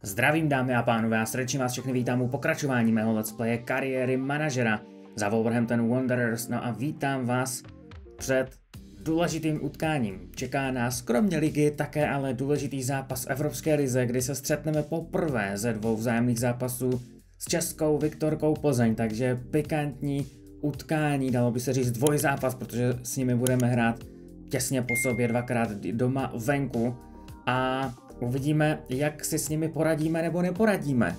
Zdravím dámy a pánové a srdečně vás všechny vítám u pokračování mého let's playe kariéry manažera za Wolverhampton Wanderers. No a vítám vás před důležitým utkáním. Čeká nás kromě ligy také ale důležitý zápas v Evropské lize, kdy se střetneme poprvé ze dvou vzájemných zápasů s českou Viktorkou Plzeň, takže pikantní utkání, dalo by se říct dvojzápas, protože s nimi budeme hrát těsně po sobě dvakrát doma venku a uvidíme, jak si s nimi poradíme nebo neporadíme.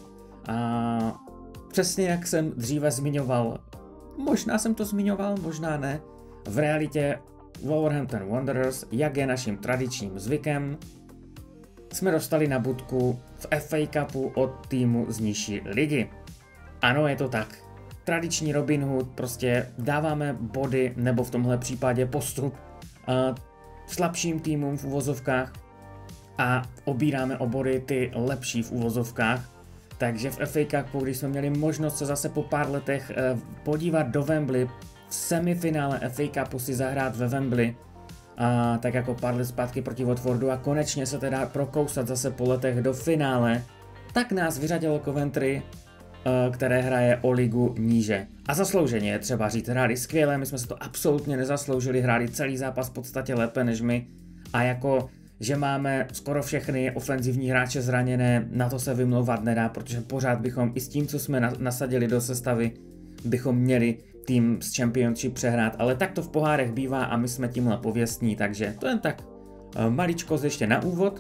A přesně jak jsem dříve zmiňoval, možná jsem to zmiňoval, možná ne, v realitě Wolverhampton Wanderers, jak je naším tradičním zvykem, jsme dostali na budku v FA Cupu od týmu z nižší ligy. Ano, je to tak. Tradiční Robin Hood, prostě dáváme body, nebo v tomhle případě postup slabším týmům v uvozovkách a obíráme o body ty lepší v uvozovkách. Takže v FA Cupu, když jsme měli možnost se zase po pár letech podívat do Wembley, v semifinále FA Cupu si zahrát ve Wembley, tak jako pár let zpátky proti Watfordu a konečně se teda prokousat zase po letech do finále, tak nás vyřadilo Coventry, které hraje o ligu níže. A zaslouženě je třeba říct, hráli skvěle, my jsme se to absolutně nezasloužili, hráli celý zápas v podstatě lépe než my a jako že máme skoro všechny ofenzivní hráče zraněné, na to se vymlouvat nedá, protože pořád bychom i s tím, co jsme nasadili do sestavy, bychom měli tým z Championship přehrát, ale tak to v pohárech bývá a my jsme tímhle pověstní, takže to jen tak maličkost ještě na úvod.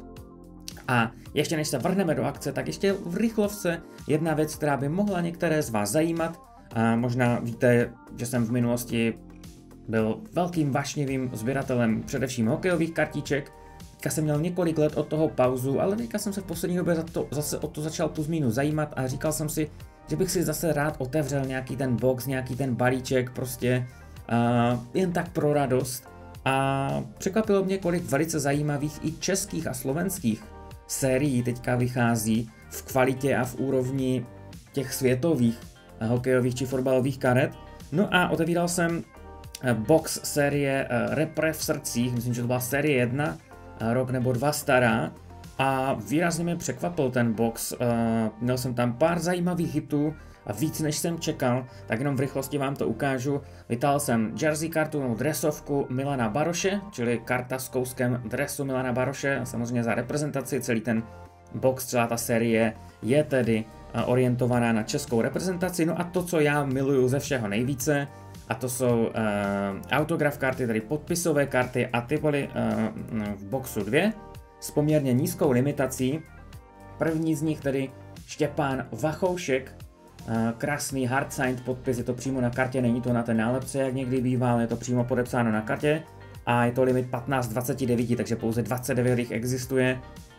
A ještě než se vrhneme do akce, tak ještě v rychlovce jedna věc, která by mohla některé z vás zajímat. A možná víte, že jsem v minulosti byl velkým vášnivým sběratelem především hokejových kartiček. Teďka jsem měl několik let od toho pauzu, ale teďka jsem se v poslední době zase o to začal plus minus zajímat a říkal jsem si, že bych si zase rád otevřel nějaký ten box, nějaký ten balíček, prostě jen tak pro radost. A překvapilo mě, kolik velice zajímavých i českých a slovenských sérií teďka vychází v kvalitě a v úrovni těch světových hokejových či fotbalových karet. No a otevíral jsem box série Repre v srdcích, myslím, že to byla série 1, rok nebo 2 stará a výrazně mě překvapil ten box, měl jsem tam pár zajímavých hitů a víc než jsem čekal, tak jenom v rychlosti vám to ukážu. Vytáhl jsem jersey kartu, dresovku Milana Baroše, čili karta s kouskem dresu Milana Baroše, samozřejmě za reprezentaci, celý ten box, celá ta série je tedy orientovaná na českou reprezentaci, no a to, co já miluju ze všeho nejvíce, a to jsou autograf karty, tedy podpisové karty a ty byly v boxu 2 s poměrně nízkou limitací. První z nich tedy Štěpán Vachoušek, krásný hard signed podpis, je to přímo na kartě, není to na té nálepce, jak někdy bývá, je to přímo podepsáno na kartě a je to limit 15 z 29, takže pouze 29 jich existuje.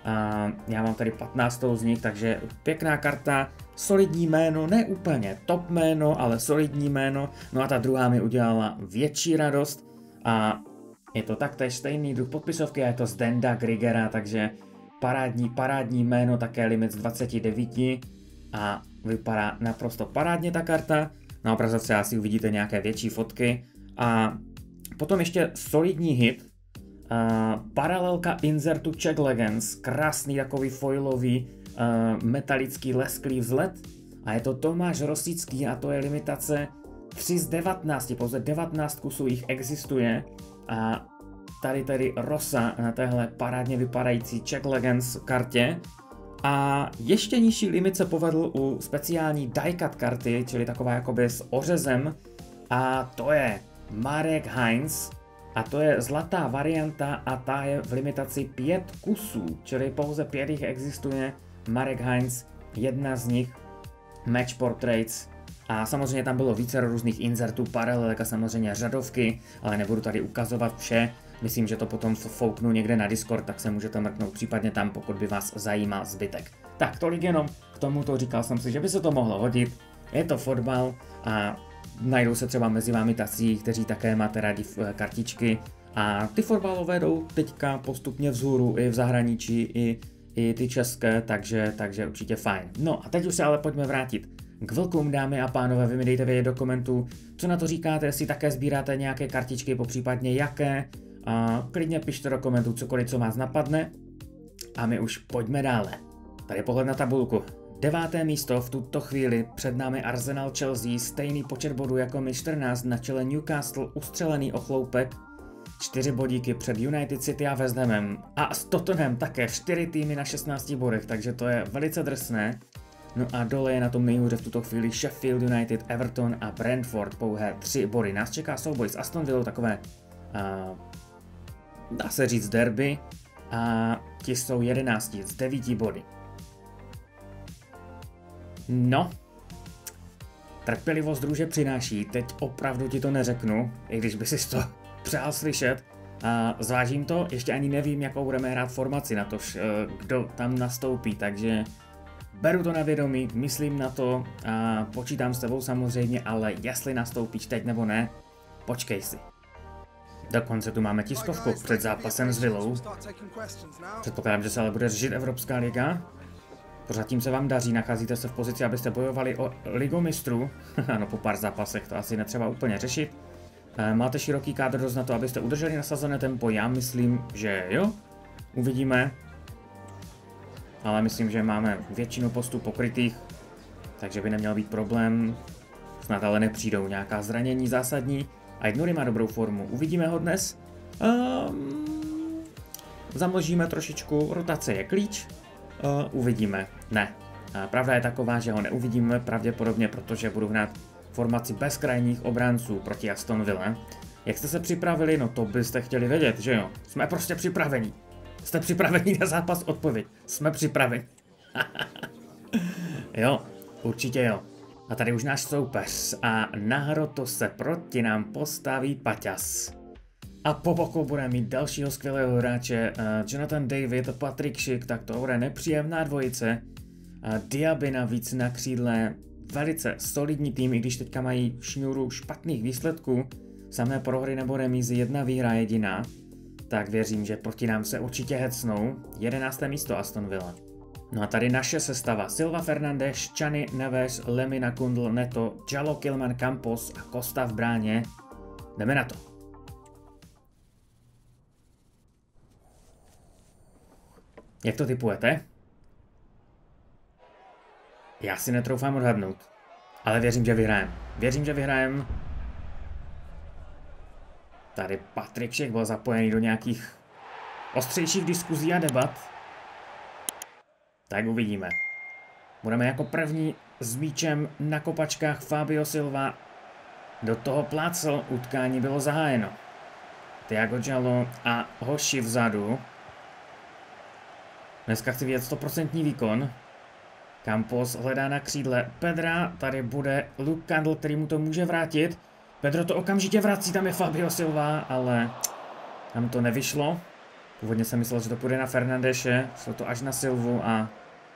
Já mám tady 15 z nich, takže pěkná karta, solidní jméno, ne úplně top jméno, ale solidní jméno. No a ta druhá mi udělala větší radost a je to taktéž stejný druh podpisovky a je to z Denda Grigera, takže parádní jméno, také limit z 29 a vypadá naprosto parádně ta karta. Na obrazovce asi uvidíte nějaké větší fotky a potom ještě solidní hit, paralelka insertu Czech Legends, krásný takový foilový metalický lesklý vzhled a je to Tomáš Rosický a to je limitace 3 z 19, pouze 19 kusů jich existuje a tady tedy Rosa na téhle parádně vypadající Czech Legends kartě. A ještě nižší limit se povedl u speciální die-cut karty, čili taková jakoby s ořezem a to je Marek Heinz a to je zlatá varianta a ta je v limitaci 5 kusů, čili pouze 5 jich existuje. Marek Heinz, jedna z nich, Match Portraits a samozřejmě tam bylo více různých insertů, paralelek a samozřejmě řadovky, ale nebudu tady ukazovat vše. Myslím, že to potom fouknu někde na Discord, tak se můžete mrknout případně tam, pokud by vás zajímal zbytek. Tak tolik jenom k tomuto, říkal jsem si, že by se to mohlo hodit. Je to fotbal a najdou se třeba mezi vámi tací, kteří také máte rádi kartičky a ty fotbalové jdou teďka postupně vzhůru i v zahraničí, i ty české, takže určitě fajn. No a teď už se ale pojďme vrátit k vlkům, dámy a pánové, vy mi dejte vědět do komentů, co na to říkáte, jestli také sbíráte nějaké kartičky, popřípadně jaké. A klidně pište do komentů cokoliv, co vás napadne a my už pojďme dále. Tady pohled na tabulku. 9. místo v tuto chvíli, před námi Arsenal Chelsea, stejný počet bodů jako my 14, na čele Newcastle, ustřelený o chloupek, 4 bodíky před United City a West Hamem a s Tottenham také 4 týmy na 16 bodech, takže to je velice drsné. No a dole je na tom nejhůře v tuto chvíli Sheffield United, Everton a Brentford, pouhé 3 body. Nás čeká souboj s Aston Villou, takové, dá se říct, derby, a ti jsou 11 z 9 body. No, trpělivost druže přináší, teď opravdu ti to neřeknu, i když by si to přál slyšet. Zvážím to, ještě ani nevím, jakou budeme hrát formaci na to, kdo tam nastoupí, takže beru to na vědomí, myslím na to a počítám s tebou samozřejmě, ale jestli nastoupíš teď nebo ne, počkej si. Dokonce tu máme tiskovku před zápasem s Villou. Předpokládám, že se ale bude řešit Evropská liga. Prozatím se vám daří, nacházíte se v pozici, abyste bojovali o Ligu mistrů. Ano, po pár zápasech to asi netřeba úplně řešit. Máte široký kádr dost na to, abyste udrželi nasazené tempo, já myslím, že jo. Uvidíme. Ale myslím, že máme většinu postů pokrytých, takže by neměl být problém. Snad ale nepřijdou nějaká zranění zásadní. A Nuri má dobrou formu, uvidíme ho dnes. Zamlžíme trošičku, rotace je klíč. Uvidíme, ne. Pravda je taková, že ho neuvidíme pravděpodobně, protože budu hrát formaci bez krajních obránců proti Aston Ville. Jak jste se připravili? No to byste chtěli vědět, že jo? Jsme prostě připraveni. Jste připraveni na zápas? Odpověď. Jsme připraveni. Jo, určitě jo. A tady už náš soupeř a na hrotu se proti nám postaví Paťas. A po boku bude mít dalšího skvělého hráče Jonathan David, Patrick Schick, tak to bude nepříjemná dvojice. Diaby navíc na křídle, velice solidní tým, i když teďka mají šňůru špatných výsledků, samé prohry nebo remízy, 1 výhra jediná, tak věřím, že proti nám se určitě hecnou. 11. místo Aston Villa. No a tady naše sestava: Silva Fernandes, Chani, Neves, Lemina, Kundl, Neto, Jallo, Kilman, Campos a Costa v bráně. Jdeme na to. Jak to tipujete? Já si netroufám odhadnout, ale věřím, že vyhrajem. Věřím, že vyhrajem. Tady Patrick Schick byl zapojený do nějakých ostřejších diskuzí a debat. Tak uvidíme. Budeme jako první s míčem na kopačkách. Fabio Silva do toho plácl, utkání bylo zahájeno. Thiago Jallo a hoši vzadu. Dneska chci vidět 100% výkon. Campos hledá na křídle Pedra, tady bude Luke Candle, který mu to může vrátit. Pedro to okamžitě vrací, tam je Fabio Silva, ale tam to nevyšlo. Původně jsem myslel, že to půjde na Fernandeše, šlo to až na Silvu a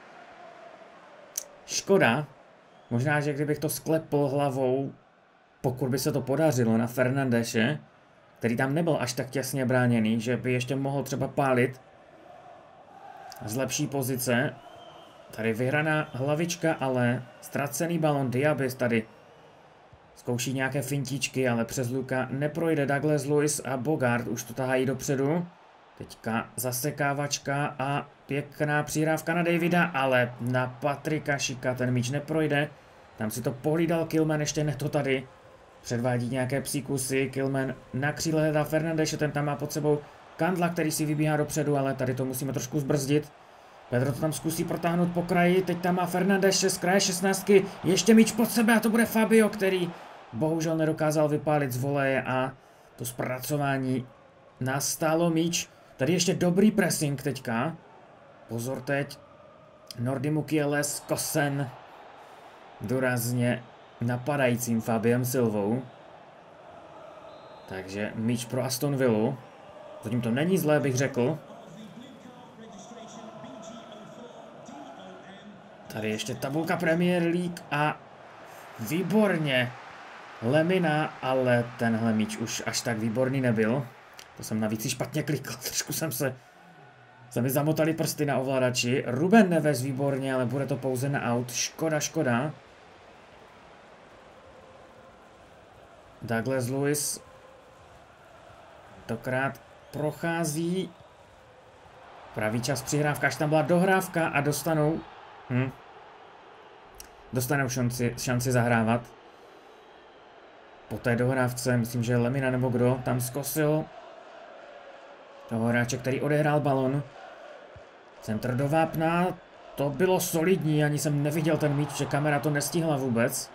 škoda. Možná, že kdybych to sklepl hlavou, pokud by se to podařilo na Fernandeše, který tam nebyl až tak těsně bráněný, že by ještě mohl třeba pálit z lepší pozice. Tady vyhraná hlavička, ale ztracený balon. Diaby tady zkouší nějaké fintičky, ale přes Luka neprojde. Douglas Luiz a Bogart už to tahají dopředu. Teďka zasekávačka a pěkná přihrávka na Davida, ale na Patricka Schicka ten míč neprojde. Tam si to pohlídal Kilman, ještě ne to tady. Předvádí nějaké psí kusy. Kilman na křídle hledá Fernandeše, ten tam má pod sebou Kandla, který si vybíhá dopředu, ale tady to musíme trošku zbrzdit. Pedro to tam zkusí protáhnout po kraji, teď tam má Fernandeše z kraje 16, ještě míč pod sebe a to bude Fabio, který bohužel nedokázal vypálit z voleje a to zpracování nastálo míč. Tady ještě dobrý pressing teďka. Pozor teď. Nordi Mukiele s Kosen důrazně napadajícím Fabiem Silvou. Takže míč pro Aston Villu. Zatím to není zlé, bych řekl. Tady ještě tabulka Premier League a výborně Lemina, ale tenhle míč už až tak výborný nebyl. To jsem navíc špatně klikl, trošku se mi zamotali prsty na ovladači. Ruben Neves výborně, ale bude to pouze na out. Škoda, škoda. Douglas Luiz tentokrát prochází Pravý čas přihrávka, až tam byla dohrávka a dostanou... Dostanou šanci zahrávat. Po té dohrávce, myslím, že Lemina nebo kdo, tam zkosil toho hráče, který odehrál balon. Centr do vápna, to bylo solidní, ani jsem neviděl ten míč, že kamera to nestihla vůbec.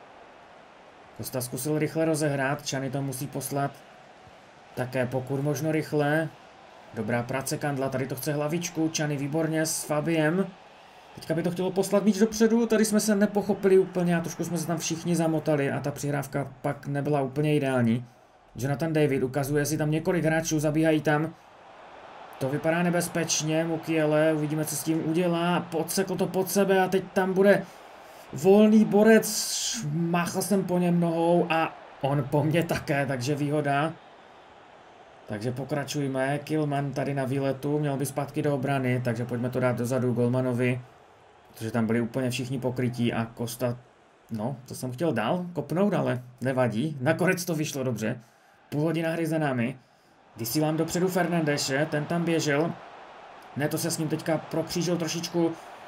Costa zkusil rychle rozehrát, Čany to musí poslat také pokud možno rychle. Dobrá práce Kandla, tady to chce hlavičku, Čany výborně s Fabiem. Teďka by to chtělo poslat míč dopředu, tady jsme se nepochopili úplně a trošku jsme se tam všichni zamotali a ta přihrávka pak nebyla úplně ideální. Jonathan David ukazuje si tam několik hráčů, zabíhají tam. To vypadá nebezpečně, Mukiele, uvidíme, co s tím udělá, podsekl to pod sebe a teď tam bude volný borec, máchl jsem po něm nohou a on po mně také, takže výhoda. Takže pokračujeme, Kilman tady na výletu, měl by zpátky do obrany, takže pojďme to dát dozadu Golmanovi, protože tam byli úplně všichni pokrytí a Costa, no, to jsem chtěl dál kopnout, ale nevadí, nakonec to vyšlo dobře, půl hodina hry za námi. Vysílám dopředu Fernandeše, ten tam běžel, ne, to se s ním teďka prokřížil trošičku,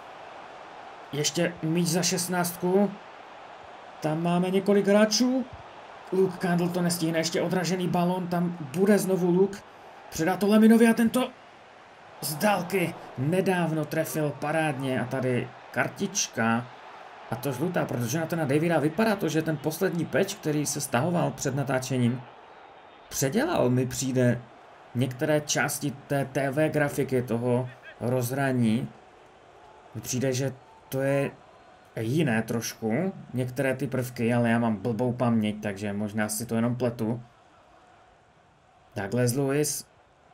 ještě míč za 16, tam máme několik hráčů, Luke Kandl to nestihne, ještě odražený balon, tam bude znovu Luke, předá to Leminovi a tento z dálky nedávno trefil parádně a tady kartička a to žlutá, protože na ten Davida vypadá to, že ten poslední patch, který se stahoval před natáčením, předělal, mi přijde některé části té TV grafiky toho rozhraní, mi přijde, že to je jiné trošku, některé ty prvky, ale já mám blbou paměť, takže možná si to jenom pletu. Douglas Lewis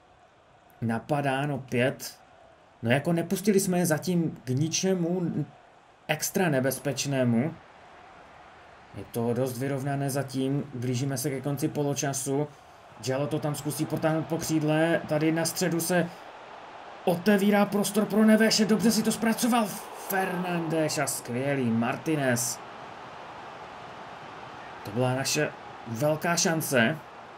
napadán opět, no jako nepustili jsme je zatím k ničemu extra nebezpečnému. Je to dost vyrovnané zatím, blížíme se ke konci poločasu. Giallo to tam zkusí potáhnout po křídle, tady na středu se otevírá prostor pro Neveše, dobře si to zpracoval Fernandes a skvělý Martinez. To byla naše velká šance.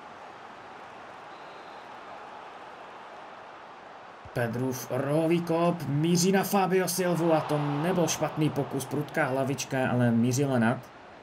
Pedrův rohový kop míří na Fabio Silvu a to nebyl špatný pokus, prudká hlavička, ale mířila nad.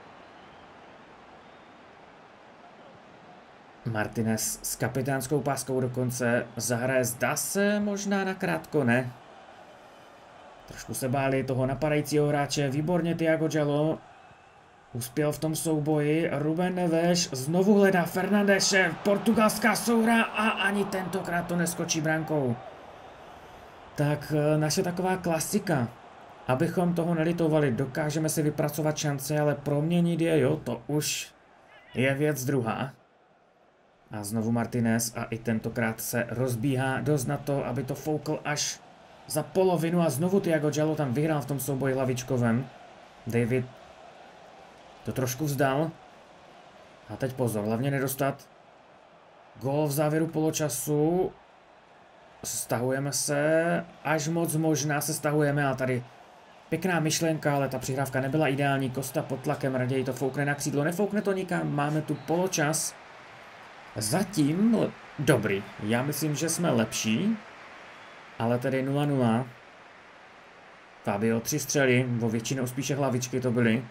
Martinez s kapitánskou páskou dokonce zahraje, zdá se možná nakrátko, ne? Trošku se báli toho napadajícího hráče, výborně Thiago Giallo uspěl v tom souboji, Ruben Neves znovu hledá Fernandeše, portugalská souhra a ani tentokrát to neskočí brankou. Tak naše taková klasika, abychom toho nelitovali, dokážeme si vypracovat šance, ale proměnit je, jo, to už je věc druhá. A znovu Martinez a i tentokrát se rozbíhá dost na to, aby to foukl až za polovinu a znovu Thiago Giallo tam vyhrál v tom souboji hlavičkovém. David to trošku vzdal. A teď pozor, hlavně nedostat gól v závěru poločasu. Stahujeme se, až moc možná se stahujeme a tady pěkná myšlenka, ale ta přihrávka nebyla ideální. Costa pod tlakem, raději to foukne na křídlo, nefoukne to nikam, máme tu poločas. Zatím dobrý, já myslím, že jsme lepší, ale tedy 0-0. Fabio 3 střely, bo většinou spíše hlavičky to byly.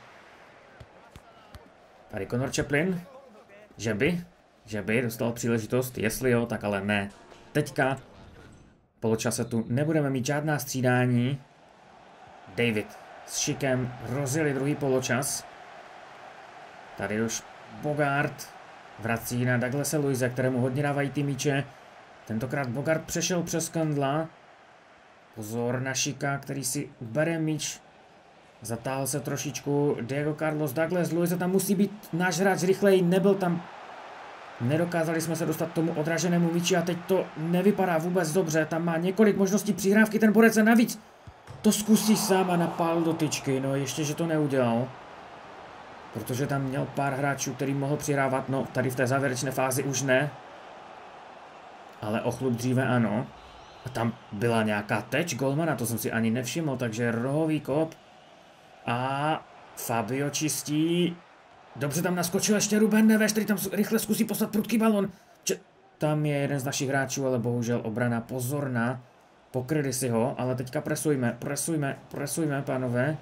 Tady Conor Chaplin, že by dostal příležitost, jestli jo, tak ale ne. Teďka poločase tu nebudeme mít žádná střídání. David s Šikem rozjeli druhý poločas. Tady už Bogart vrací na Douglase Luise, kterému hodně dávají ty míče. Tentokrát Bogart přešel přes Kandla. Pozor na Šika, který si bere míč. Zatáhl se trošičku. Diego Carlos, Douglas Luise, tam musí být náš hráč rychleji, nebyl tam. Nedokázali jsme se dostat k tomu odraženému míči a teď to nevypadá vůbec dobře. Tam má několik možností přihrávky, ten borec a navíc to zkusí sám a napál do tyčky. No ještě, že to neudělal. Protože tam měl pár hráčů, který mohl přihrávat, no tady v té závěrečné fázi už ne. Ale o chlup dříve ano. A tam byla nějaká teč golmana, to jsem si ani nevšiml, takže rohový kop. A Fabio čistí. Dobře tam naskočil ještě Ruben Neves, který tam rychle zkusí poslat prudký balon. Tam je jeden z našich hráčů, ale bohužel obrana pozorná. Pokryli si ho, ale teďka presujme, pánové.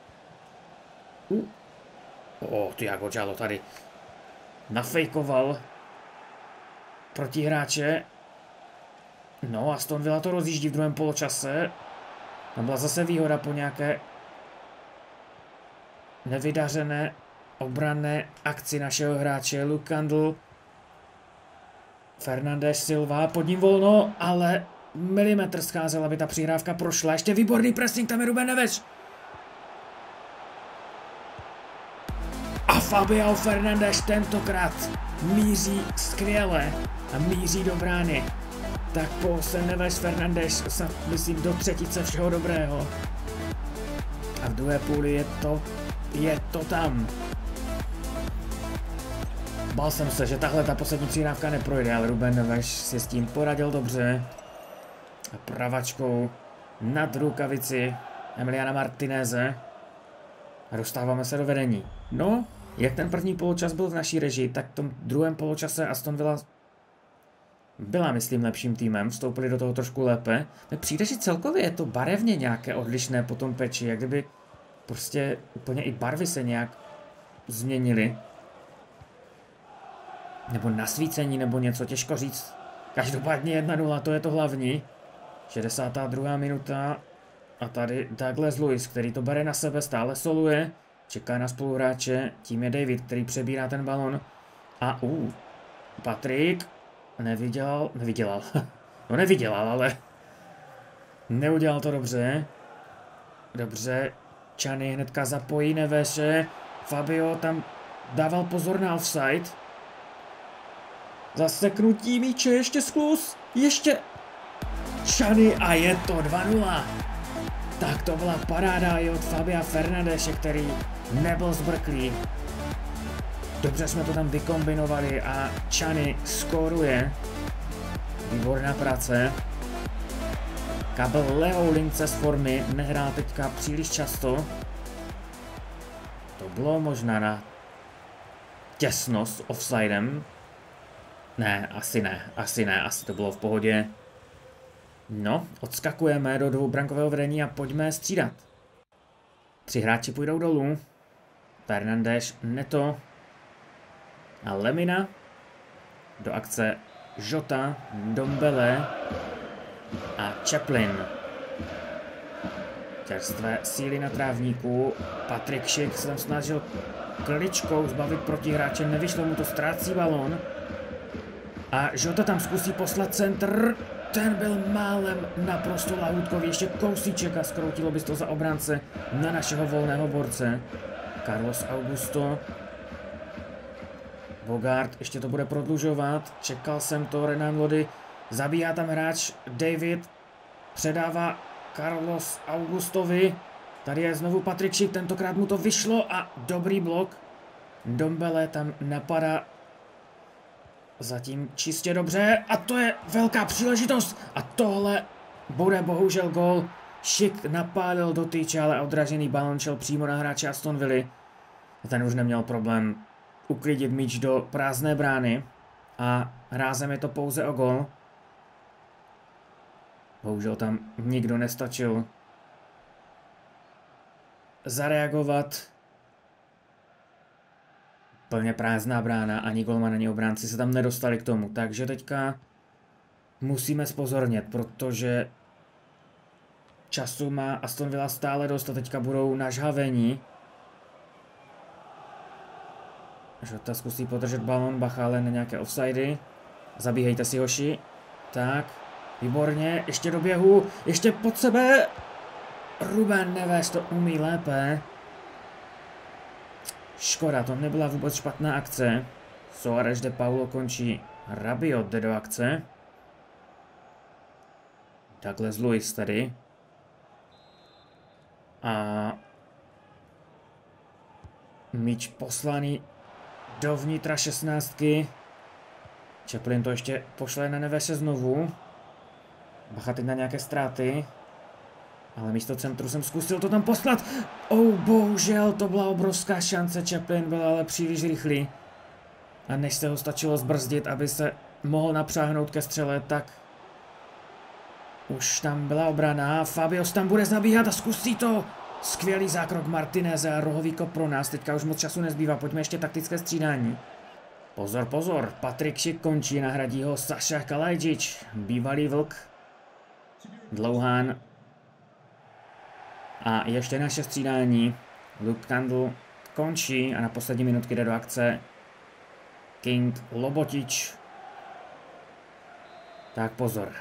Thiago Giallo tady nafejkoval protihráče. No, Aston Villa to rozjíždí v druhém poločase. Tam byla zase výhoda po nějaké nevydařené obranné akci našeho hráče. Luke Candle. Fernandes Silva, pod ním volno, ale milimetr scházel, aby ta přihrávka prošla. Ještě výborný pressing, tam je Ruben Neves. A Fabio Fernandes tentokrát míří skvěle a míří do brány. Tak po se Neves Fernandes, myslím, do třetice všeho dobrého. A v druhé půli je to tam. Bál jsem se, že tahle ta poslední přihrávka neprojde, ale Ruben Neves si s tím poradil dobře. A pravačkou nad rukavici Emiliana Martineze. A dostáváme se do vedení. No, jak ten první poločas byl v naší režii, tak v tom druhém poločase Aston Villa byla, myslím, lepším týmem. Vstoupili do toho trošku lépe. Tak přijde, že celkově je to barevně nějaké odlišné po tom peči, jak kdyby prostě úplně i barvy se nějak změnily. Nebo nasvícení, nebo něco, těžko říct. Každopádně 1-0, to je to hlavní. 62. minuta. A tady Douglas Luiz, který to bere na sebe, stále soluje. Čeká na spoluhráče, tím je David, který přebírá ten balon. A Patrik nevydělal, no nevydělal, ale neudělal to dobře. Dobře, Čany hnedka zapojí Neveše. Fabio tam dával pozor na offside. Zaseknutí míče, ještě skluz, ještě Čany a je to 2-0. Tak to byla paráda i od Fabia Fernandeše, který nebyl zbrklý. Dobře jsme to tam vykombinovali a Čany skóruje. Výborná práce. Kabel levou lince z formy, nehrál teďka příliš často. To bylo možná na těsno s offsidem. Ne, asi to bylo v pohodě. No, odskakujeme do dvoubrankového vedení a pojďme střídat. 3 hráči půjdou dolů. Fernandes, Neto a Lemina. Do akce Jota, Ndombele a Chaplin. Čerstvé síly na trávníku. Patrik Schick se tam snažil kličkou zbavit protihráče, nevyšlo mu to, ztrácí balón. A Jota tam zkusí poslat centr. Ten byl málem naprosto lahůdkový, ještě kousíček a skroutilo by to za obránce na našeho volného borce. Carlos Augusto. Bogart ještě to bude prodlužovat, čekal jsem to, Renan Lodi. Zabíhá tam hráč David, předává Carlos Augustovi. Tady je znovu Patrik Schick, tentokrát mu to vyšlo a dobrý blok. Ndombele tam napadá zatím čistě dobře a to je velká příležitost a tohle bude bohužel gól. Schick napálil do tyče, ale odražený balon šel přímo na hráče Aston Villa. Ten už neměl problém uklidit míč do prázdné brány a rázem je to pouze o gól. Bohužel tam nikdo nestačil zareagovat. Plně prázdná brána, ani golman, ani obránci se tam nedostali k tomu, takže teďka musíme zpozornět, protože času má Aston Villa stále dost a teďka budou nažhavení. Žota zkusí podržet balon, bacha, ale na nějaké offsidy. Zabíhejte si, hoši. Tak, výborně, ještě do běhu, ještě pod sebe. Ruben Neves to umí lépe. Škoda, to nebyla vůbec špatná akce. Soares de Paulo končí, Rabiot jde do akce. Douglas Luiz tady. A míč poslaný dovnitra 16. Chaplin to ještě pošle na Nevese znovu. Bacha teď na nějaké ztráty. Ale místo centru jsem zkusil to tam poslat. Bohužel, to byla obrovská šance. Chaplin byl ale příliš rychlý. A než se ho stačilo zbrzdit, aby se mohl napřáhnout ke střele, tak Už tam byla obrana, Fabios tam bude zabíhat a zkusí to. Skvělý zákrok Martineze a rohový kop pro nás, teďka už moc času nezbývá, pojďme ještě taktické střídání. Pozor, pozor, Patrik Šik končí, nahradí ho Saša Kalajdzic, bývalý vlk. Dlouhán. A ještě naše střídání. Luke Kandl končí a na poslední minutky jde do akce King Lobotič. Tak pozor.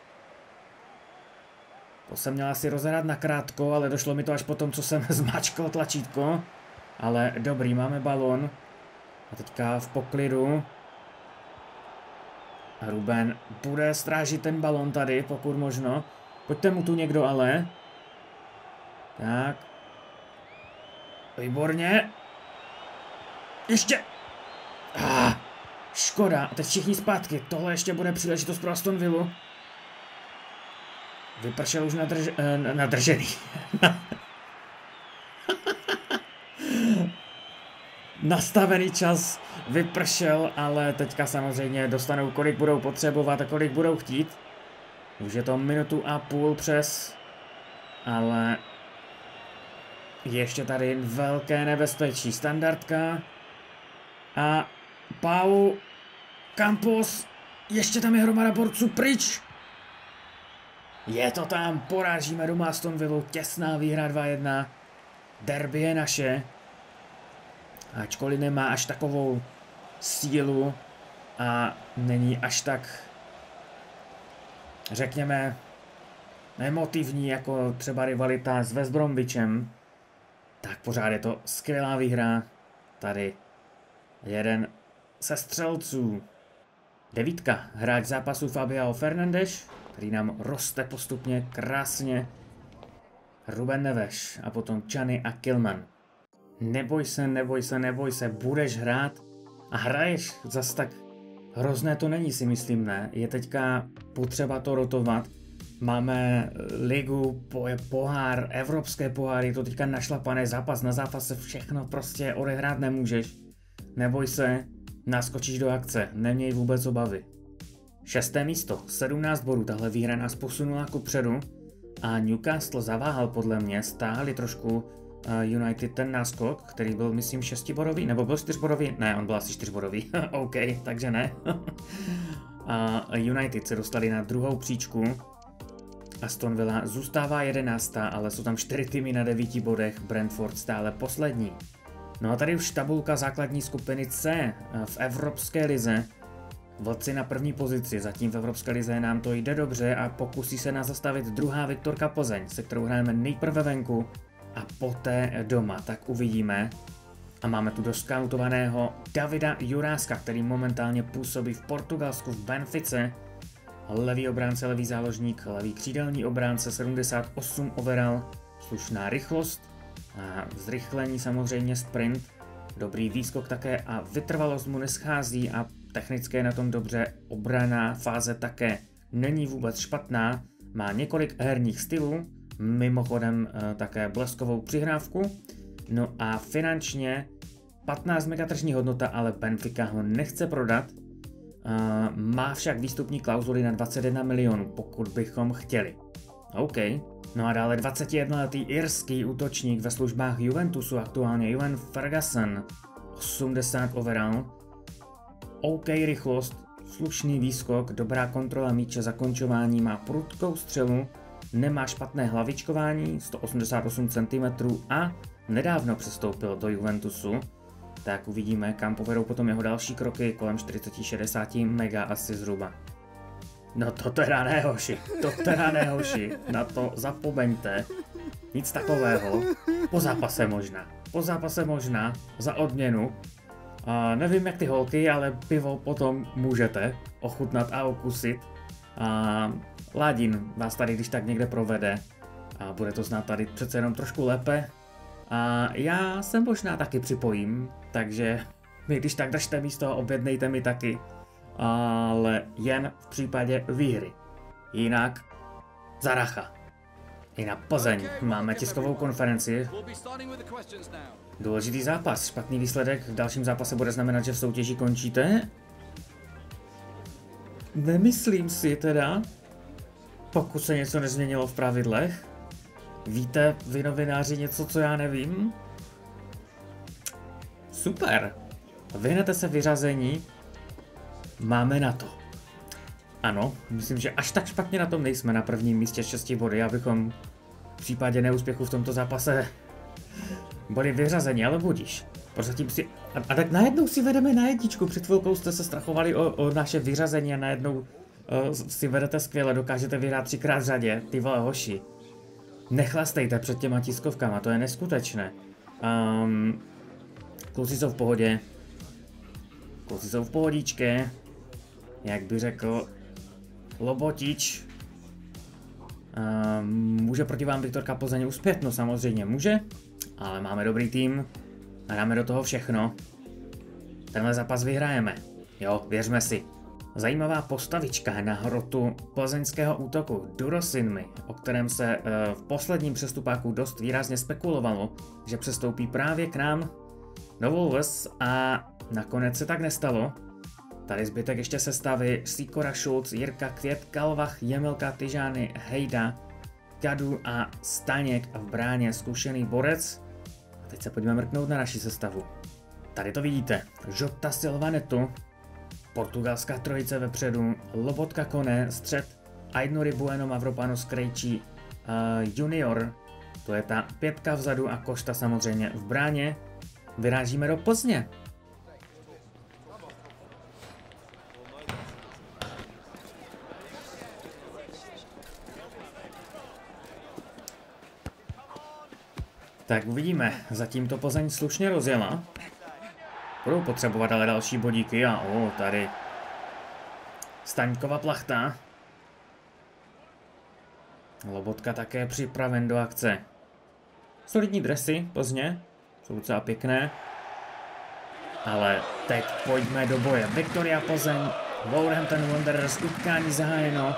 To jsem měl asi rozehrát nakrátko, ale došlo mi to až potom, co jsem zmáčkl tlačítko. Ale dobrý, máme balon. A teďka v poklidu. Ruben bude strážit ten balon tady, pokud možno. Pojďte mu tu někdo ale. Tak. Výborně. Ještě. Škoda. A teď všichni zpátky. Tohle ještě bude příležitost pro Aston Villu. Vypršel už nadržený. Nastavený čas vypršel, ale teďka samozřejmě dostanou, kolik budou potřebovat a kolik budou chtít. Už je to minutu a půl přes, ale ještě tady velké nebezpečí. Standardka a Pau Campos, ještě tam je hromada borců pryč. Je to tam, porážíme doma Aston Villu, těsná výhra 2-1, derby je naše. Ačkoliv nemá až takovou sílu a není až tak, řekněme, emotivní jako třeba rivalita s West Bromwichem, tak pořád je to skvělá výhra. Tady jeden ze střelců. 9. hráč zápasu Fabio Fernandes, který nám roste postupně krásně. Ruben Neves a potom Čany a Kilman. Neboj se, neboj se, neboj se, budeš hrát a hraješ, zas tak hrozné to není, si myslím, ne. Je teďka potřeba to rotovat. Máme ligu, pohár, evropské poháry, je to teďka našlapané, zápas na zápase, všechno prostě odehrát nemůžeš. Neboj se, naskočíš do akce, neměj vůbec obavy. 6. místo, 17 bodů, tahle výhra nás posunula kupředu a Newcastle zaváhal podle mě, stáhli trošku United ten náskok, který byl, myslím, 6bodový, nebo byl 4bodový? Ne, on byl asi 4bodový, OK, takže ne. A United se dostali na druhou příčku, Aston Villa zůstává 11, ale jsou tam 4 týmy na 9 bodech, Brentford stále poslední. No a tady už tabulka základní skupiny C v Evropské lize. Vlci na první pozici, zatím v Evropské lize nám to jde dobře a pokusí se nás zastavit druhá Viktorka Plzeň, se kterou hrajeme nejprve venku a poté doma, tak uvidíme. A máme tu doskautovaného Davida Juráska, který momentálně působí v Portugalsku v Benfice. Levý obránce, levý záložník, levý křídelní obránce, 78 overall, slušná rychlost a zrychlení samozřejmě sprint, dobrý výskok také a vytrvalost mu neschází a technické na tom dobře, obraná fáze také není vůbec špatná, má několik herních stylů, mimochodem také bleskovou přihrávku, no a finančně 15 mega tržní hodnota, ale Benfica ho nechce prodat, má však výstupní klauzuly na 21 milionů, pokud bychom chtěli. OK. No a dále 21letý irský útočník ve službách Juventusu, aktuálně Ewan Ferguson, 80 overall, OK rychlost, slušný výskok, dobrá kontrola míče, zakončování, má prudkou střelu, nemá špatné hlavičkování, 188 cm a nedávno přestoupil do Juventusu. Tak uvidíme, kam povedou potom jeho další kroky, kolem 40-60 mega asi zhruba. No to teda ne, hoši, na to zapomeňte. Nic takového, po zápase možná, za odměnu. Nevím jak ty holky, ale pivo potom můžete ochutnat a okusit. Ládin vás tady když tak někde provede a bude to znát tady přece jenom trošku lépe. A já se možná taky připojím, takže vy když tak držte místo, objednejte mi taky, ale jen v případě výhry. Jinak Zaracha. I na Plzeň máme tiskovou konferenci. Důležitý zápas, špatný výsledek v dalším zápase bude znamenat, že v soutěži končíte. Nemyslím si teda. pokud se něco nezměnilo v pravidlech. Víte vy novináři něco, co já nevím? Super. Vyhnete se vyřazení. Máme na to. Ano, myslím, že až tak špatně na tom nejsme na prvním místě 6 body, abychom v případě neúspěchu v tomto zápase byli vyřazeni, ale budíš. Prozatím si... A tak najednou si vedeme na jedničku, před chvilkou jste se strachovali o naše vyřazení a najednou si vedete skvěle, dokážete vyhrát 3krát v řadě, ty vole hoši. Nechlastejte před těma tiskovkama, to je neskutečné. Kluci jsou v pohodě. Kluci jsou v pohodičke. Jak by řekl Lobotič. Může proti vám Viktorka Plzeň uspět? No samozřejmě může. Ale máme dobrý tým. A dáme do toho všechno. Tenhle zápas vyhrajeme. Jo, věřme si. Zajímavá postavička na hrotu plzeňského útoku Durosinmi, o kterém se v posledním přestupáku dost výrazně spekulovalo, že přestoupí právě k nám do Wolves a nakonec se tak nestalo. Tady zbytek ještě sestavy Sikora Schulz, Jirka Květ, Kalvach, Jemelka, Tyžány, Hejda, Kadu a Staněk a v bráně zkušený borec. A teď se pojďme mrknout na naši sestavu. Tady to vidíte. Jota Silva Neto, portugalská trojice vepředu, Lobotka Kone, střed, Aidnuri Bueno Mavropanos Krejčí, Junior, to je ta 5 vzadu a Košta samozřejmě v bráně. Vyrážíme do Plzně. Tak uvidíme, zatím to Plzeň slušně rozjela. Budou potřebovat ale další bodíky a tady Staňkova plachta. Lobotka také připraven do akce. Solidní dresy Plzně, jsou docela pěkné. Ale teď pojďme do boje. Viktoria Plzeň, Wolverhampton Wanderers, utkání zahájeno.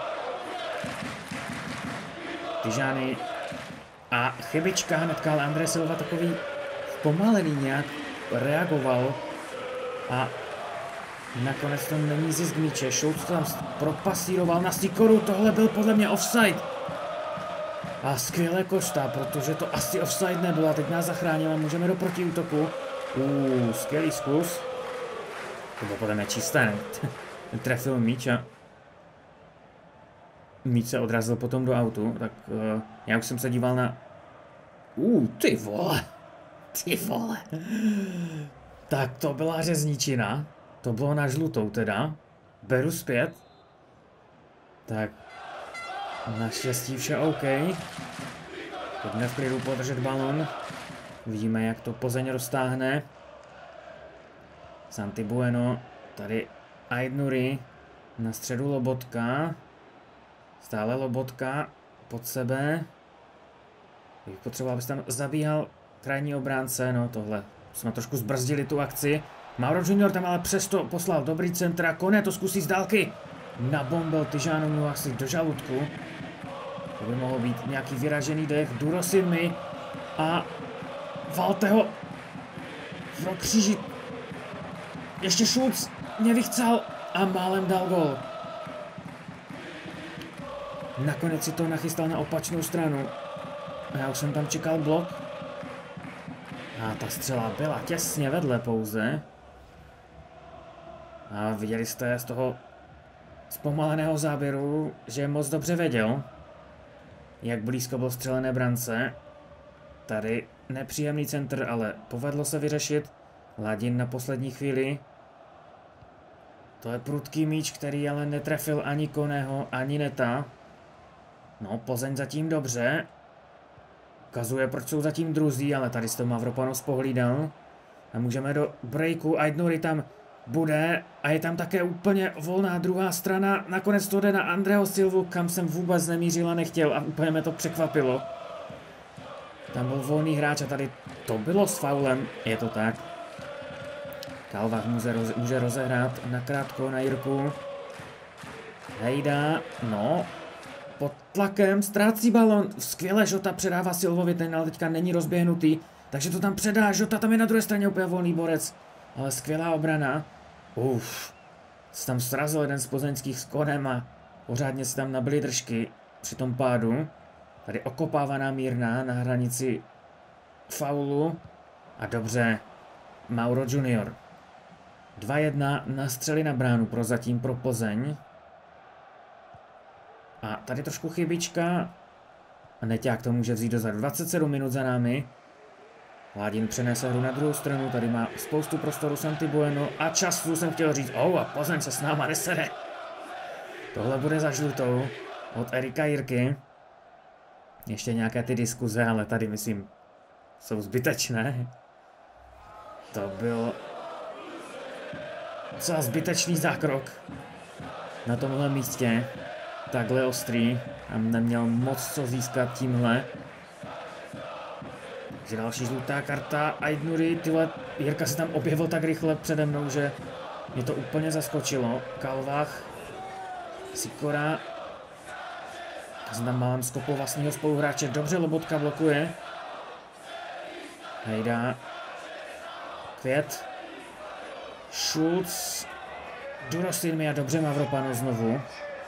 Tyžány a chybička hnedka, ale André Silva takový pomalený nějak reagoval a nakonec to není zisk míče. Schulz to tam propasíroval na Sikoru, tohle byl podle mě offside. A skvělé Košta, protože to asi offside nebylo a teď nás zachránila, můžeme do protiútoku. Skvělý zkus. To bylo podle mě čisté, trefil míč a míč se odrazil potom do autu, tak já už jsem se díval na... ty vole. Tak to byla řezničina, to bylo na žlutou teda, beru zpět. Tak, naštěstí vše OK. Pojďme v klidu podržet balon, vidíme jak to Plzeň roztáhne. Santi Bueno, tady Aidnuri, na středu Lobotka. Stále Lobotka pod sebe. Bych potřeboval, abys tam zabíhal krajní obránce. No tohle jsme trošku zbrzdili tu akci. Mauro Junior tam ale přesto poslal dobrý centr a Kone to zkusí z dálky. Nabombil Tyžánu asi do žaludku. To by mohlo být nějaký vyražený dech. Durosinmi a Valteho v kříži. Ještě Schulz nevychcal a málem dal gol. Nakonec si to nachystal na opačnou stranu. A já už jsem tam čekal blok. A ta střela byla těsně vedle pouze. A viděli jste z toho zpomaleného záběru, že moc dobře věděl, jak blízko byl střelené brance. Tady nepříjemný centr, ale povedlo se vyřešit. Ladin na poslední chvíli. To je prudký míč, který ale netrefil ani Koneho, ani Neta. No, Plzeň zatím dobře. Ukazuje, proč jsou zatím druzí, ale tady se to Mavropanos pohlídal. A můžeme do breaku. Aidnuri tam bude a je tam také úplně volná druhá strana. Nakonec to jde na Andreho Silvu, kam jsem vůbec nemířil a nechtěl a úplně mě to překvapilo. Tam byl volný hráč a tady to bylo s faulem, je to tak. Kalvach může rozehrát nakrátko na Jirku. Hejda, no, pod tlakem ztrácí balon. Skvěle Jota předává Silvovi, ten ale teďka není rozběhnutý. Takže to tam předá, Jota tam je na druhé straně úplně volný borec. Ale skvělá obrana. Se tam srazil jeden z plzeňských s Konem a pořádně si tam nabili držky. při tom pádu. Tady okopávaná mírná na hranici faulu. A dobře, Mauro Junior. 2-1 na střely na bránu prozatím pro Plzeň. A tady trošku chybička. A Neťák to může vzít dozadu. 27 minut za námi. Ládin přenese hru na druhou stranu. Tady má spoustu prostoru Santi Bueno. A času jsem chtěl říct. A Plzeň se s náma nesere. Tohle bude za žlutou od Erika Jirky. Ještě nějaké ty diskuze, ale tady myslím, jsou zbytečné. To byl docela zbytečný zákrok na tomhle místě. Takhle ostrý. Tam neměl moc co získat tímhle. Takže další žlutá karta. Aït-Nouri, tyhle, Jirka se tam objevil tak rychle přede mnou, že mě to úplně zaskočilo. Kalvách, Sikora. Jsem tam málem skopl vlastního spoluhráče. Dobře, Lobotka blokuje. Hejda. Květ. Schulz. Durosinmi a dobře Mavropano znovu.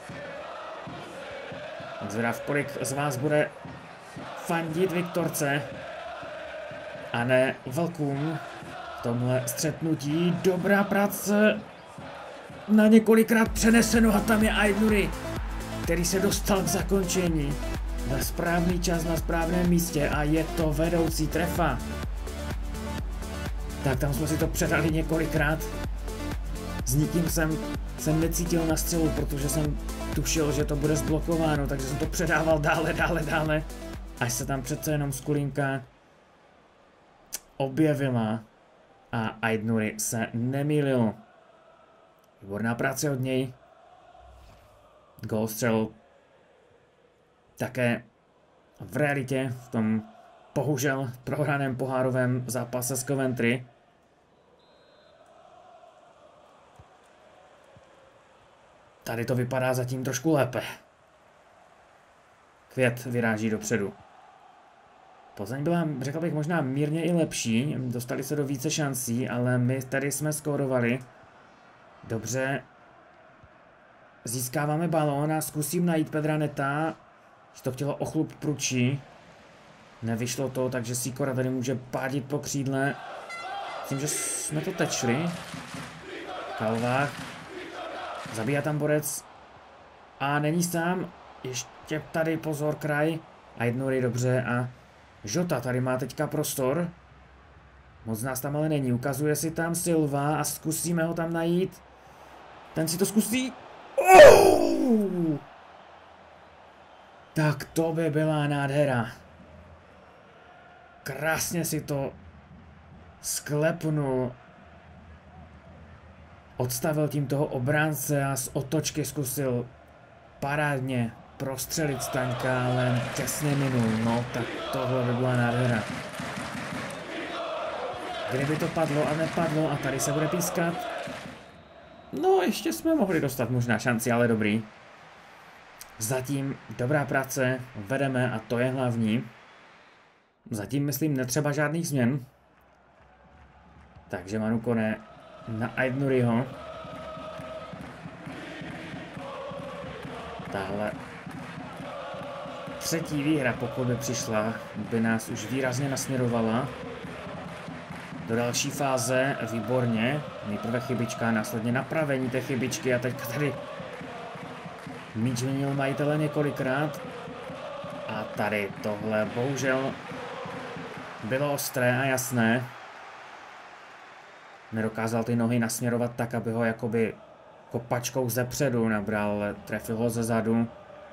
Zvědav, kolik z vás bude fandit Viktorce. A ne Vlkům. V tomhle střetnutí. Dobrá práce. Na několikrát přeneseno a tam je Aït-Nouri, který se dostal k zakončení ve správný čas na správném místě a je to vedoucí trefa. Tak tam jsme si to předali několikrát. S nikým jsem necítil na střelu, protože jsem tušil, že to bude zblokováno, takže jsem to předával dále, až se tam přece jenom Skulinka objevila a Aït-Nouri se nemýlil. Výborná práce od něj. Gól střel také v realitě, v tom bohužel prohraném pohárovém zápase s Coventry. Tady to vypadá zatím trošku lépe. Květ vyráží dopředu. Plzeň byla, řekl bych, možná mírně i lepší. Dostali se do více šancí, ale my tady jsme skórovali. Dobře. Získáváme balón a zkusím najít Pedra Neta. Že to chtělo ochlup Pručí. Nevyšlo to, takže Sikora tady může pádit po křídle. Myslím, že jsme to tečli. Kalvách. Zabíjá tam borec. A není sám. Ještě tady pozor, kraj. Aït-Nouri dobře a Žota tady má teďka prostor. Moc nás tam ale není. Ukazuje si tam Silva a zkusíme ho tam najít. Ten si to zkusí. Tak to by byla nádhera. Krásně si to sklepnul. Odstavil tím toho obránce a z otočky zkusil parádně prostřelit Staňka, ale těsně minul. No tak tohle by byla nádhera. Kdyby to padlo a nepadlo a tady se bude pískat. No ještě jsme mohli dostat možná šanci, ale dobrý. Zatím dobrá práce, vedeme a to je hlavní. Zatím myslím netřeba žádných změn. Takže Manu Kone na Aït-Nouriho. Tahle třetí výhra, pokud by přišla, by nás už výrazně nasměrovala do další fáze. Výborně. Nejprve chybička, následně napravení té chybičky a teď tady míč vyměnil majitele několikrát. A tady tohle bohužel bylo ostré a jasné. Nedokázal ty nohy nasměrovat tak, aby ho jakoby kopačkou zepředu nabral, ale trefil ho ze zadu.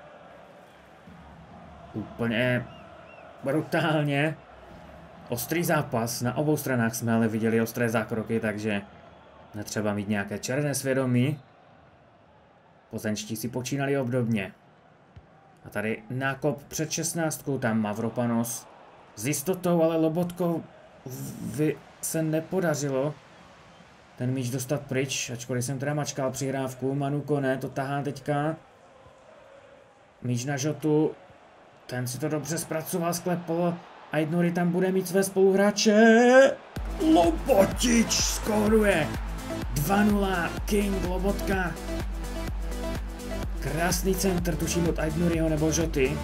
Úplně brutálně. Ostrý zápas, na obou stranách jsme ale viděli ostré zákroky, takže netřeba mít nějaké černé svědomí. Plzeňští si počínali obdobně. A tady nákop před 16, tam Mavropanos s jistotou, ale Lobotkou se nepodařilo ten míč dostat pryč, ačkoliv jsem teda mačkal přihrávku. Manu Kone to tahá teďka. Míč na Žotu, ten si to dobře zpracoval, sklepl. Aït-Nouri tam bude mít své spoluhráče. Lobotič skóruje. 2-0, King Lobotka. Krásný centr, tuším od Aidnuriho nebo Joty.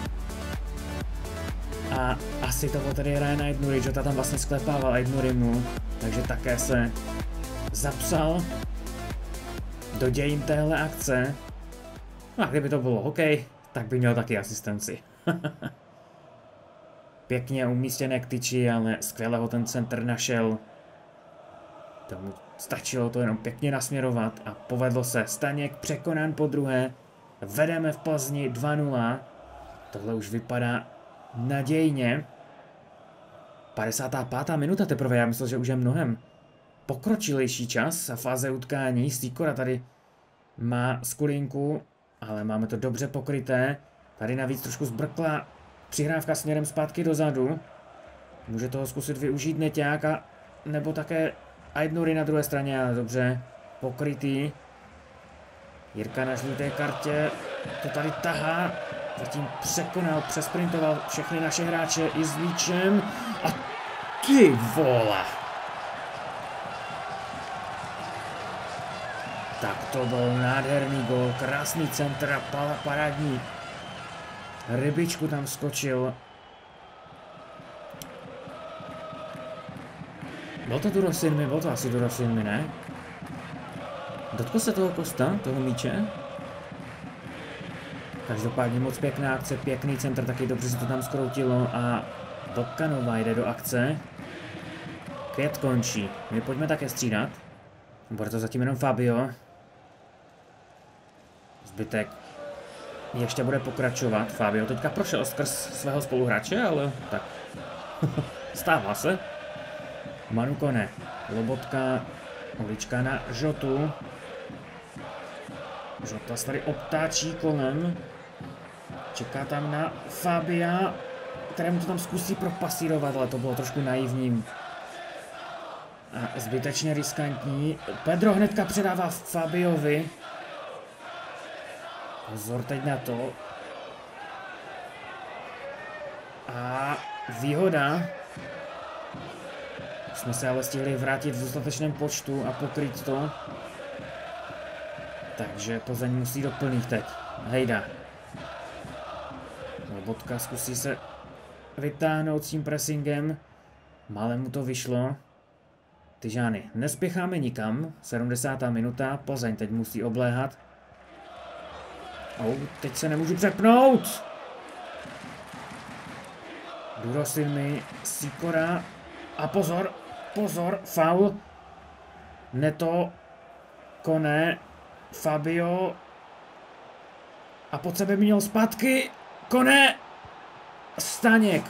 A asi to byl tady Ryan Aidnuri, Jota tam vlastně sklepával Aidnurimu, takže také se zapsal do dějin téhle akce. No a kdyby to bylo hokej, tak by měl taky asistenci. Pěkně umístěné k tyči, ale skvěle ho ten centr našel. Tomu stačilo to jenom pěkně nasměrovat a povedlo se. Staněk překonán po druhé. Vedeme v Plzni 2-0. Tohle už vypadá nadějně. 55. minuta teprve, já myslel, že už je mnohem pokročilejší čas a fáze utkání. Sikora tady má skulinku, ale máme to dobře pokryté. Tady navíc trošku zbrkla přihrávka směrem zpátky dozadu. Může toho zkusit využít Neťák a nebo také Aidnuri na druhé straně, ale dobře pokrytý. Jirka na žluté kartě to tady tahá. Zatím překonal, přesprintoval všechny naše hráče i s míčem. A ty vole! Tak to byl nádherný gol, krásný centr a parádní rybičku tam skočil. Byl to Durosinmi, byl to asi Durosinmi, ne? Dotkl se toho Kosta, toho míče? Každopádně moc pěkná akce, pěkný centr, taky dobře se to tam skroutilo a Dobkanova jde do akce. Květ končí, my pojďme také střídat. Bude to zatím jenom Fabio. Zbytek ještě bude pokračovat. Fabio teďka prošel skrz svého spoluhráče, ale tak stává se. Manu Kone, Lobotka, ulička na Žotu. Žota se tady obtáčí kolem. Čeká tam na Fabia, kterému to tam zkusí propasírovat, ale to bylo trošku naivní. A zbytečně riskantní. Pedro hnedka předává Fabiovi. Pozor teď na to. A výhoda. Jsme se ale stihli vrátit v dostatečném počtu a pokryt to. Takže Plzeň musí do plných teď. Hejda. Lobotka zkusí se vytáhnout s tím pressingem. Mále mu to vyšlo. Tyžány, nespěcháme nikam. 70. minuta. Plzeň teď musí obléhat. Teď se nemůžu přepnout. Durosinmi, Sikora. A pozor, pozor, faul. Neto, Kone, Fabio. A pod sebe měl zpátky. Kone, Staněk.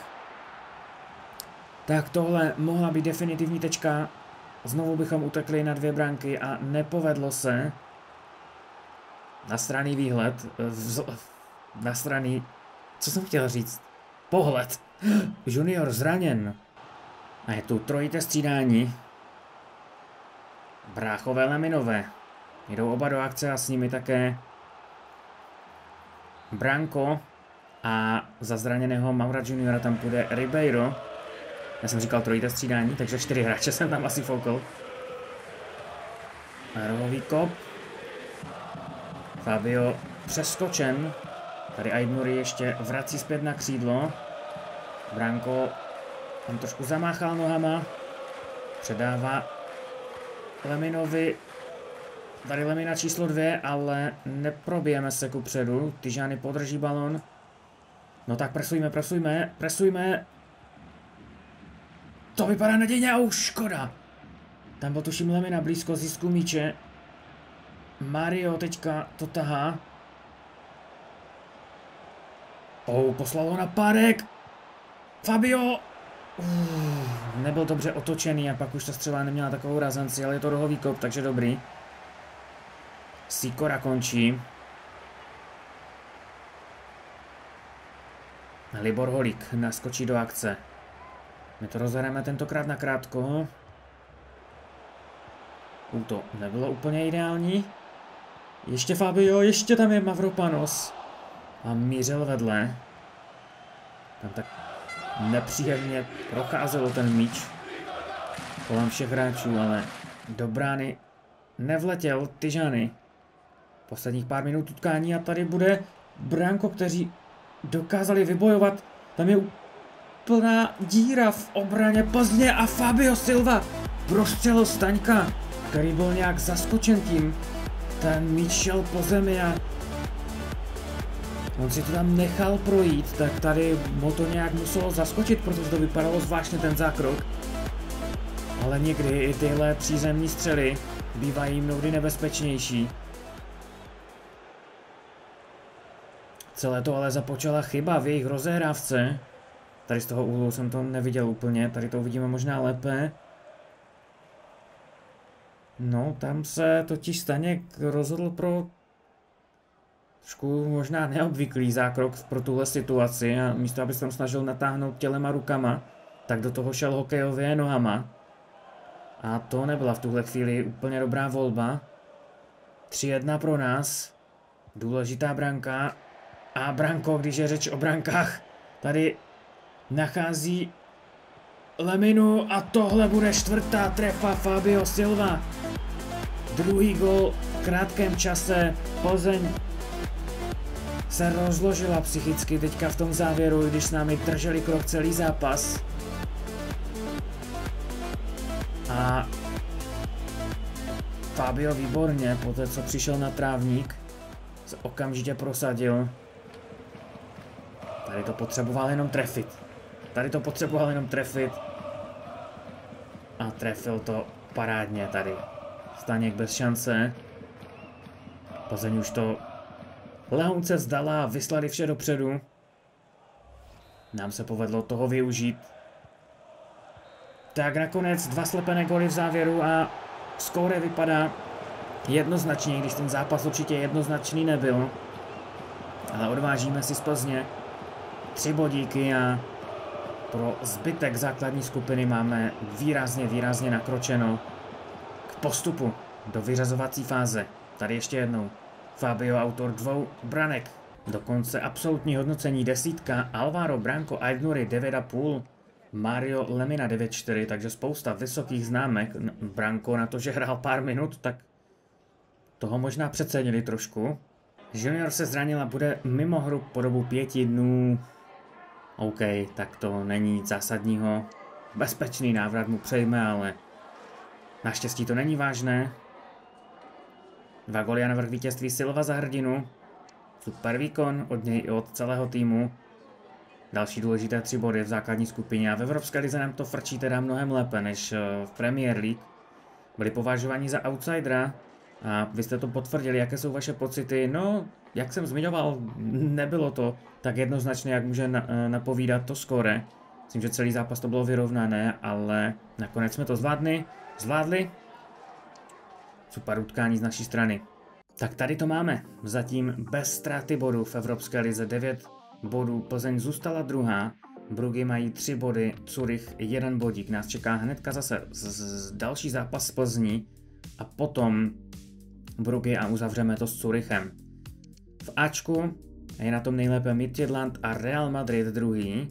Tak tohle mohla být definitivní tečka. Znovu bychom utekli na 2 branky a nepovedlo se. Na stranný výhled. Na stranný... Co jsem chtěl říct? Pohled. Junior zraněn. A je tu trojité střídání. Bráchové, Leminové. Jdou oba do akce a s nimi také Branko. A za zraněného Maura Juniora tam půjde Ribeiro. Já jsem říkal trojité střídání, takže 4 hráče jsem tam asi foukl. Rohový kop. Fabio přeskočen. Tady Aidnuri ještě vrací zpět na křídlo. Branko tam trošku zamáchal nohama. Předává Leminovi. Tady Lemina číslo 2, ale neprobijeme se kupředu. Tyžány podrží balon. No tak presujme, presujme, presujme. To vypadá nadějně a už škoda. Tam byl tuším Lemina blízko zisku míče. Mario teďka to tahá. Poslalo na párek. Fabio. Nebyl dobře otočený a pak už ta střela neměla takovou razanci, ale je to rohový kop, takže dobrý. Sikora končí. Libor Holík naskočí do akce. My to rozhrajeme tentokrát na krátko. To nebylo úplně ideální. Ještě Fabio, ještě tam je Mavropanos. A mířil vedle. Tam tak nepříjemně procházel ten míč kolem všech hráčů, ale do brány nevletěl Tyžany. Posledních pár minut utkání a tady bude branko, kteří dokázali vybojovat. Tam je úplná díra v obraně Plzně a Fabio Silva prostřelil Staňka, který byl nějak zaskočen tím. Ten míč šel po zemi a on si to tam nechal projít, tak tady mu to nějak muselo zaskočit, protože to vypadalo zvláštně ten zákrok. Ale někdy i tyhle přízemní střely bývají mnohdy nebezpečnější. Celé to ale započala chyba v jejich rozehrávce. Tady z toho úhlu jsem to neviděl úplně, tady to uvidíme možná lépe. No, tam se totiž Staněk rozhodl pro trošku možná neobvyklý zákrok pro tuhle situaci a místo, aby se tam snažil natáhnout tělem a rukama, tak do toho šel hokejově nohama. A to nebyla v tuhle chvíli úplně dobrá volba. 3-1 pro nás. Důležitá branka. A branko, když je řeč o brankách, tady nachází Leminu a tohle bude 4. trefa Fabio Silva. Druhý gol v krátkém čase. Plzeň se rozložila psychicky teďka v tom závěru, když s námi drželi krok celý zápas. A Fabio výborně, poté co přišel na trávník, se okamžitě prosadil. Tady to potřeboval jenom trefit. A trefil to parádně tady. Staněk bez šance. Plzeň už to lehonce vzdala a vyslali vše dopředu. Nám se povedlo toho využít. Tak nakonec 2 slepené góly v závěru a skóre vypadá jednoznačně, když ten zápas určitě jednoznačný nebyl. Ale odvážíme si z Plzně 3 bodíky a pro zbytek základní skupiny máme výrazně nakročeno k postupu do vyřazovací fáze. Tady ještě jednou. Fabio autor 2 branek. Dokonce absolutní hodnocení 10. Alvaro Branco Aidnuri 9,5. Mario Lemina 9,4, takže spousta vysokých známek. Branco na to, že hrál pár minut, tak toho možná přecenili trošku. Junior se zranil a bude mimo hru po dobu 5 dnů. OK, tak to není nic zásadního. Bezpečný návrat mu přejme, ale naštěstí to není vážné. 2 góly a navrch vítězství Silva za hrdinu. Super výkon od něj i od celého týmu. Další důležité 3 body v základní skupině a v Evropské lize nám to frčí teda mnohem lépe než v Premier League. Byli považováni za outsidera a vy jste to potvrdili, jaké jsou vaše pocity. No, jak jsem zmiňoval, nebylo to tak jednoznačné, jak může napovídat to skóre. Myslím, že celý zápas to bylo vyrovnané, ale nakonec jsme to zvládli. Super utkání z naší strany. Tak tady to máme. Zatím bez ztráty bodů v Evropské lize 9 bodů. Plzeň zůstala druhá. Bruggy mají 3 body, Curych 1 bodík. Nás čeká hnedka zase další zápas s Plzní a potom Bruggy a uzavřeme to s Curychem. V Ačku je na tom nejlépe Midtjylland a Real Madrid druhý.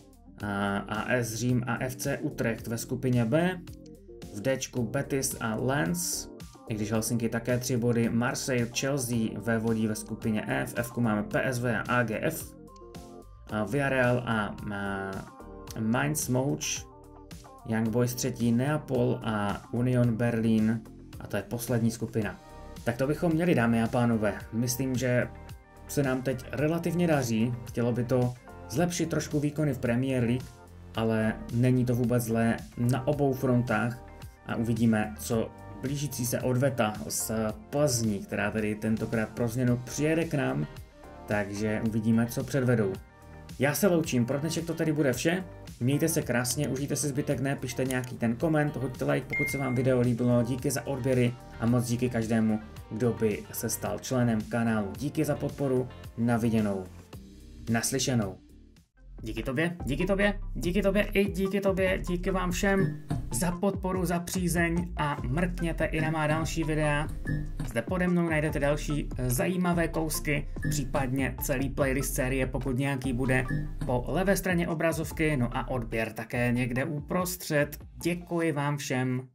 AS Řím a FC Utrecht ve skupině B. V Dčku Betis a Lens. I když Helsinki také 3 body, Marseille, Chelsea ve vodí ve skupině E, v Fku máme PSV a AGF, Villarreal a Mainz Mouch, Young Boys 3, Neapol a Union Berlin a to je poslední skupina. Tak to bychom měli, dámy a pánové. Myslím, že se nám teď relativně daří, chtělo by to zlepšit trošku výkony v Premier League, ale není to vůbec zlé na obou frontách a uvidíme, co blížící se odveta z Plzní, která tedy tentokrát pro změnu přijede k nám, takže uvidíme, co předvedou. Já se loučím, pro dnešek to tedy bude vše, mějte se krásně, užijte si zbytek dne, pište nějaký ten koment, hoďte like, pokud se vám video líbilo, díky za odběry a moc díky každému, kdo by se stal členem kanálu. Díky za podporu, na viděnou, naslyšenou. Díky tobě i díky tobě, díky vám všem za podporu, za přízeň a mrkněte i na má další videa. Zde pode mnou najdete další zajímavé kousky, případně celý playlist série, pokud nějaký bude po levé straně obrazovky, no a odběr také někde uprostřed. Děkuji vám všem.